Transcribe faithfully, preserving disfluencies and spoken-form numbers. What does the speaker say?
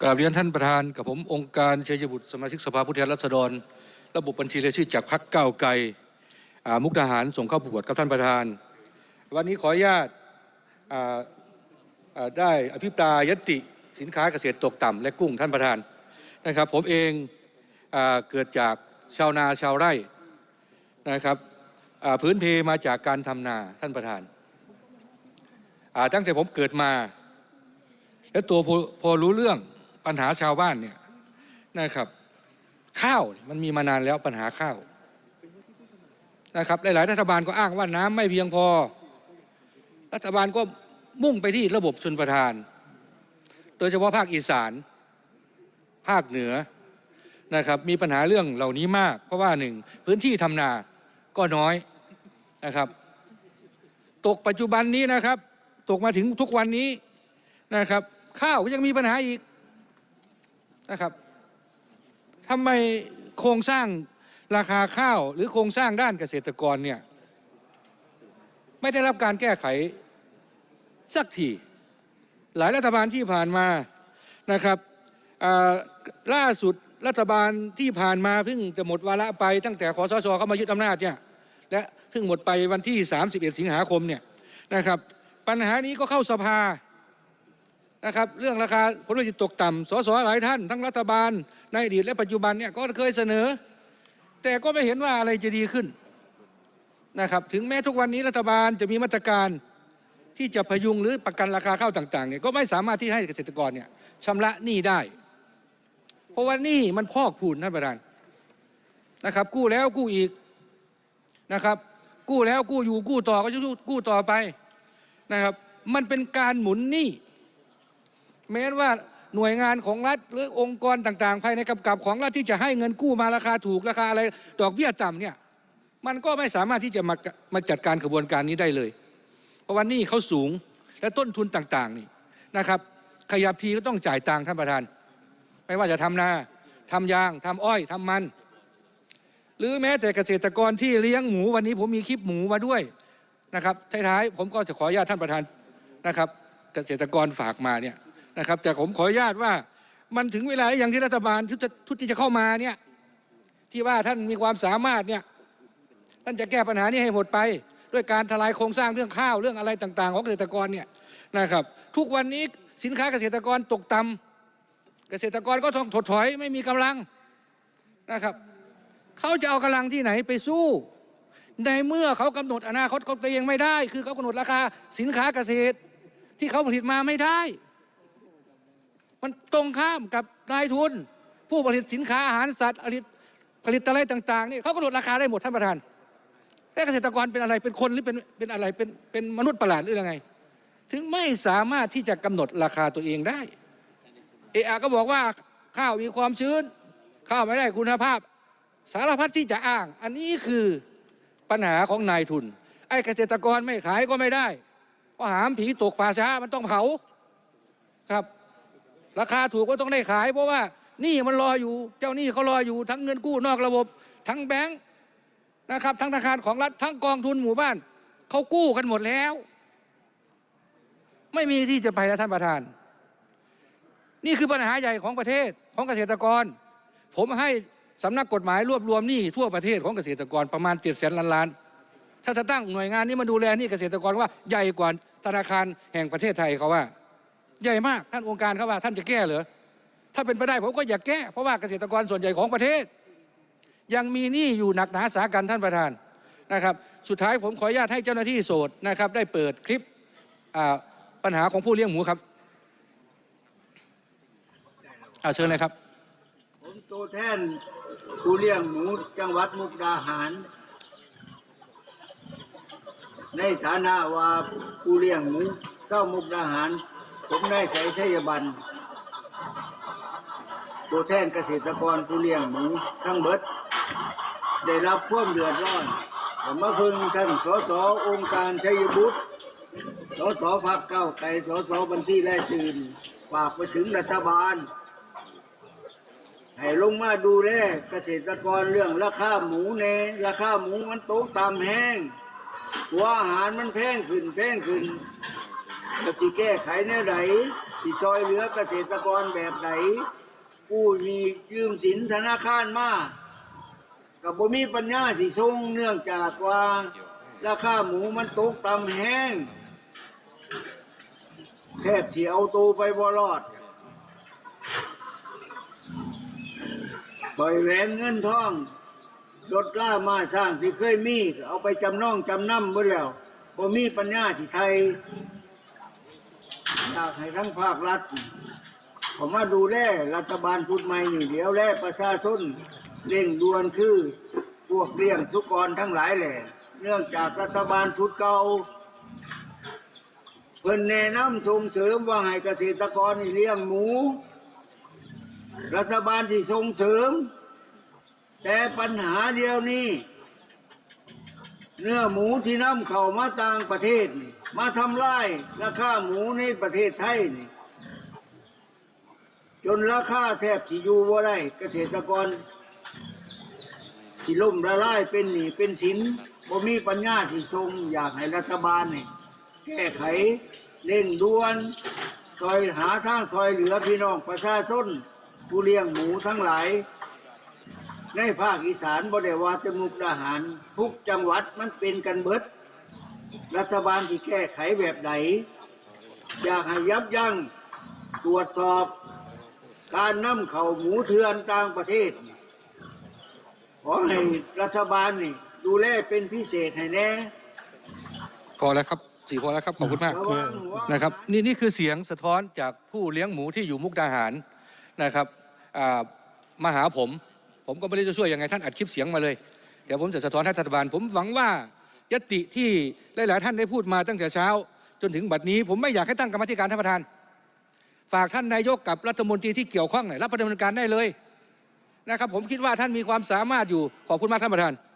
กราบเรียนท่านประธานกับผมองค์การชัยบุตรสมาชิกสภาผู้แทนราษฎรระบบบัญชีรายชื่อจากพรรคก้าวไกลมุกดาหารส่งเข้าประกวดกับท่านประธานวันนี้ขออนุญาตได้อภิปรายยติสินค้าเกษตรตกต่ำและกุ้งท่านประธานนะครับผมเองเอเกิดจากชาวนาชาวไร่นะครับพื้นเพมาจากการทำนาท่านประธานตั้งแต่ผมเกิดมาและตัวพอรู้เรื่องปัญหาชาวบ้านเนี่ยนะครับข้าวมันมีมานานแล้วปัญหาข้าวนะครับหลายๆรัฐบาลก็อ้างว่าน้ำไม่เพียงพอรัฐบาลก็มุ่งไปที่ระบบชลประทานโดยเฉพาะภาคอีสานภาคเหนือนะครับมีปัญหาเรื่องเหล่านี้มากเพราะว่าหนึ่งพื้นที่ทำนาก็น้อยนะครับตกปัจจุบันนี้นะครับตกมาถึงทุกวันนี้นะครับข้าวก็ยังมีปัญหาอีกนะครับทำไมโครงสร้างราคาข้าวหรือโครงสร้างด้านเกษตรกรเนี่ยไม่ได้รับการแก้ไขสักทีหลายรัฐบาลที่ผ่านมานะครับล่าสุดรัฐบาลที่ผ่านมาเพิ่งจะหมดวาระไปตั้งแต่คสช.เข้ามายึดอำนาจเนี่ยและเพิ่งหมดไปวันที่สามสิบเอ็ดสิงหาคมเนี่ยนะครับปัญหานี้ก็เข้าสภานะครับเรื่องราคาผลผลิตตกต่ำสสหลายท่านทั้งรัฐบาลในอดีตและปัจจุบันเนี่ยก็เคยเสนอแต่ก็ไม่เห็นว่าอะไรจะดีขึ้นนะครับถึงแม้ทุกวันนี้รัฐบาลจะมีมาตรการที่จะพยุงหรือประกันราคาข้าวต่างๆเนี่ยก็ไม่สามารถที่ให้เกษตรกรเนี่ยชำระหนี้ได้เพราะว่าหนี้มันพอกพูนท่านประธานนะครับกู้แล้วกู้อีกนะครับกู้แล้วกู้อยู่กู้ต่อก็จะกู้ต่อไปนะครับมันเป็นการหมุนหนี้แม้ว่าหน่วยงานของรัฐหรือองค์กรต่างๆภายในกำกับของรัฐที่จะให้เงินกู้มาราคาถูกราคาอะไรดอกเบี้ยต่ำเนี่ยมันก็ไม่สามารถที่จะมามาจัดการกระบวนการนี้ได้เลยเพราะว่าหนี้เขาสูงและต้นทุนต่างๆนี่นะครับขยับทีก็ต้องจ่ายตังค์ท่านประธานไม่ว่าจะทำนาทำยางทำอ้อยทำมันหรือแม้แต่เกษตรกรที่เลี้ยงหมูวันนี้ผมมีคลิปหมูมาด้วยนะครับท้ายๆผมก็จะขออนุญาตท่านประธานนะครับเกษตรกรฝากมาเนี่ยนะครับแต่ผมขออนุญาตว่ามันถึงเวลาอย่างที่รัฐบาลทุกที่จะเข้ามาเนี่ยที่ว่าท่านมีความสามารถเนี่ยท่านจะแก้ปัญหานี้ให้หมดไปด้วยการทลายโครงสร้างเรื่องข้าวเรื่องอะไรต่างๆของเกษตรกรเนี่ยนะครับทุกวันนี้สินค้าเกษตรกรตกต่ำเกษตรกรก็ต้องถดถอยไม่มีกำลังนะครับเขาจะเอากำลังที่ไหนไปสู้ในเมื่อเขากำหนดอนาคตของตัวเองไม่ได้คือเขากำหนดราคาสินค้าเกษตรที่เขาผลิตมาไม่ได้มันตรงข้ามกับนายทุนผู้ผลิตสินค้าอาหารสัตว์ผลิตผลิตอะไรต่างๆนี่เขากำหนดราคาได้หมดท่านประธานแต่เกษตรกรเป็นอะไรเป็นคนหรือเป็นเป็นอะไรเป็นเป็นมนุษย์ประหลาดหรือยังไงถึงไม่สามารถที่จะกำหนดราคาตัวเองได้เอะก็บอกว่าข้าวมีความชื้นข้าวไม่ได้คุณภาพสารพัดที่จะอ้างอันนี้คือปัญหาของนายทุนไอ้เกษตรกรไม่ขายก็ไม่ได้เพราะหามผีตกป่าช้ามันต้องเผาครับราคาถูกก็ต้องได้ขายเพราะว่านี่มันรออยู่เจ้าหนี้เขารออยู่ทั้งเงินกู้นอกระบบทั้งแบงค์นะครับทั้งธนาคารของรัฐทั้งกองทุนหมู่บ้านเขากู้กันหมดแล้วไม่มีที่จะไปแล้วท่านประธานนี่คือปัญหาใหญ่ของประเทศของเกษตรกรผมให้สำนักกฎหมายรวบรวมหนี้ทั่วประเทศของเกษตรกรประมาณเจ็ดแสนล้านล้านถ้าจะตั้งหน่วยงานนี้มาดูแลหนี้เกษตรกรว่าใหญ่กว่าธนาคารแห่งประเทศไทยเขาว่าใหญ่มากท่านองค์การเขาว่าท่านจะแก้เหรอถ้าเป็นไปได้ผมก็อยากแก้เพราะว่าเกษตรกรส่วนใหญ่ของประเทศยังมีหนี้อยู่หนักหนาสากันท่านประธานนะครับสุดท้ายผมขออนุญาตให้เจ้าหน้าที่โสดนะครับได้เปิดคลิปปัญหาของผู้เลี้ยงหมูครับเชิญเลยครับผมตัวแทนผู้เลี้ยงหมูจังหวัดมุกดาหารในฐานะว่าผู้เลี้ยงหมูเจ้ามุกดาหารผมได้ใส่ชัยบันตัวแทนเกษตรกรผู้เลี้ยงหมูทั้งเบิดได้รับความเดือดร้อนผมมาพึ่งท่านสสองค์การชัยบุตรสสพรรคก้าวไกลสสบัญชีรายชื่อฝากไปถึงรัฐบาลให้ลงมาดูแลเกษตรกรเรื่องราคาหมูแน่ราคาหมูมันตกต่ำแห้งหัวอาหารมันแพงขึ้นแพงขึ้นจะสิแก้ไขแนวไหนสิซอยเหลือเกษตรกรแบบไหนผู้มียืมสินธนาคารมากับบ่มีปัญญาสิส่งเนื่องจากว่าราคาหมูมันตกต่ำแห้งแทบสิเอาตัวไปบ่รอดปล่อยแหวนเงินทองรถล่ามาสร้างที่เคยมีเอาไปจำนองจำนำหมดแล้วบ่มีปัญญาสิไทยอยากให้ทั้งภาครัฐผมมาดูแลรัฐบาลชุดใหม่นี่เดี๋ยวแลประชาชนเร่งด่วนคือพวกเลี้ยงสุกรทั้งหลายแหละเนื่องจากรัฐบาลชุดเก่าเพิ่นแนะนำส่งเสริมว่าให้เกษตรกรนี่เลี้ยงหมูรัฐบาลสิส่งเสริมแต่ปัญหาเดียวนี้เนื้อหมูที่นำเข้ามาต่างประเทศนี่มาทำลายราคาหมูในประเทศไทยนี่จนราคาแทบที่อยู่บ่ได้เกษตรกรที่ล่มละลายเป็นหนี้เป็นสินบ่มีปัญญาที่ทรงอยากให้รัฐบาลนี่แก้ไขเร่งด่วนซอยหาทางซอยเหลือพี่น้องประชาชนผู้เลี้ยงหมูทั้งหลายในภาคอีสานบ่ได้ว่าแต่มุกดาหารทุกจังหวัดมันเป็นกันเบิดรัฐบาลที่แก้ไขแบบไหนอยากให้ยับยั้งตรวจสอบการนำเข้าหมูเถื่อนต่างประเทศขอให้รัฐบาลนี่ดูแลเป็นพิเศษให้แน่พอแล้วครับสี่พอแล้วครับขอบคุณมากระวังหัวนะครับนี่นี่คือเสียงสะท้อนจากผู้เลี้ยงหมูที่อยู่มุกดาหารนะครับอ่ามาหาผมผมก็ไม่ได้จะช่วยยังไงท่านอัดคลิปเสียงมาเลยเดี๋ยวผมจะสะท้อนให้รัฐบาลผมหวังว่ายติที่หลายๆท่านได้พูดมาตั้งแต่เช้าจนถึงบัดนี้ผมไม่อยากให้ตั้งกรรมธิการท่านประธานฝากท่านนายกกับรัฐมนตรีที่เกี่ยวข้องหน่อยรับดำเนินการได้เลยนะครับผมคิดว่าท่านมีความสามารถอยู่ขอบคุณมากท่านประธาน